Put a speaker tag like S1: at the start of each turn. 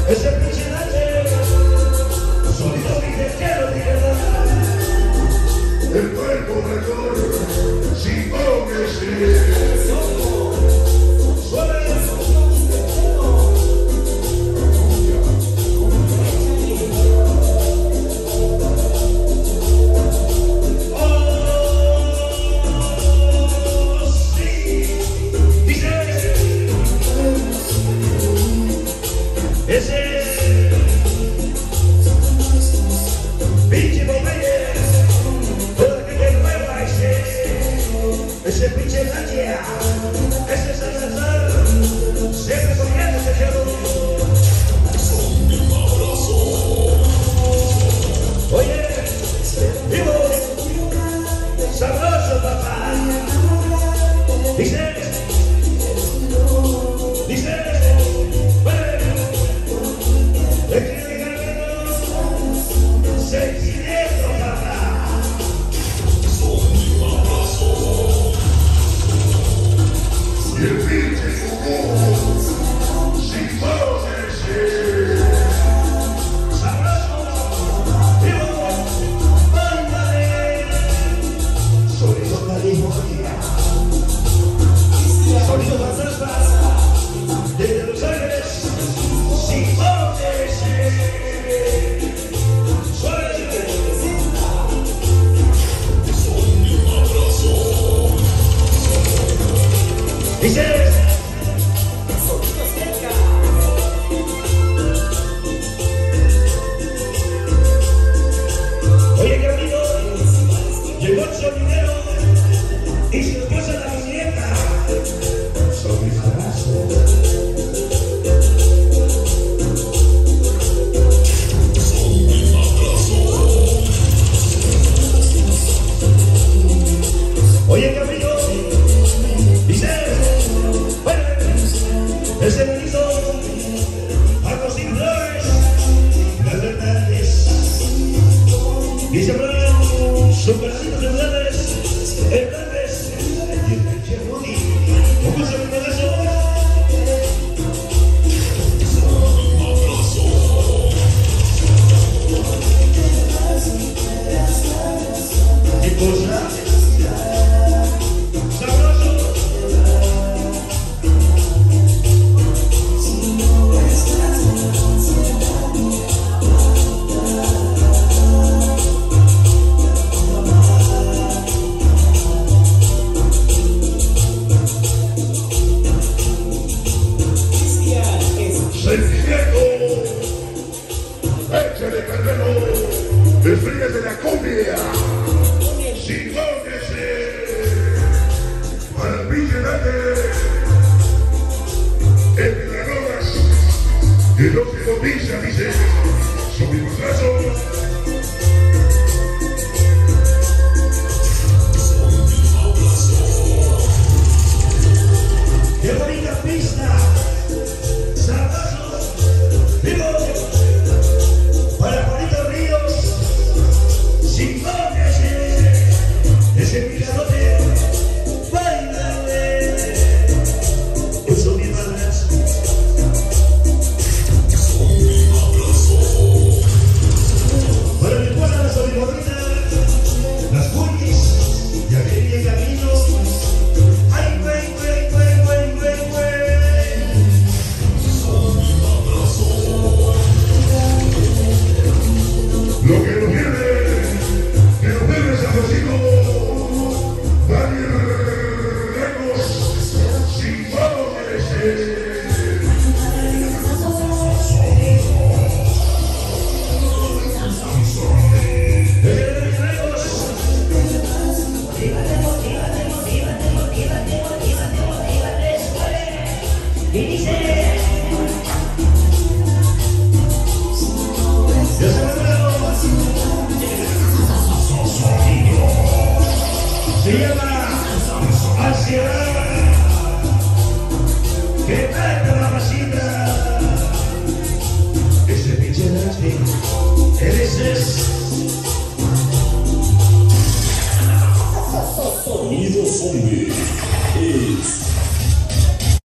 S1: Ese pinche Dante, solito dice quiero libertad.
S2: El cuerpo mejor, sin póngase.
S1: Ese pinche Nadia, ese Salazar, siempre comiendo ese cerdo. Oye, vivo, sabroso papá. Dice, bueno, le quiero llegar menos, 600 papá.
S2: Y el pinche como sin póngase.
S1: Sabroso, vivo, mándale. Sonido California, sonido fantasma, desde Los Ángeles, sin póngase. Dice oye, qué bonito, llegó el sonidero y se lo puso en la muñeca. Son mis abrazos. Oye, qué bonito, dice, bueno, ese bonito, Marcos sin flores, las verdades, dice, bueno, superaditos de verdades, verdades, y el pinche Rudy, ¿cómo se me eso? ¿Qué cosa?
S2: Sentimiento, échale carnero, desfríguese la cumbia, sin póngase, para el pinche Dante, el de las drogas, y el óxido pizza, dice, su mismo brazo.
S1: ¡Qué bonita pista! Vivo para Juanito Ríos, sin póngase, ese mirador. Se llama ansiedad, que traiga la masita, ese pinche nasty, él es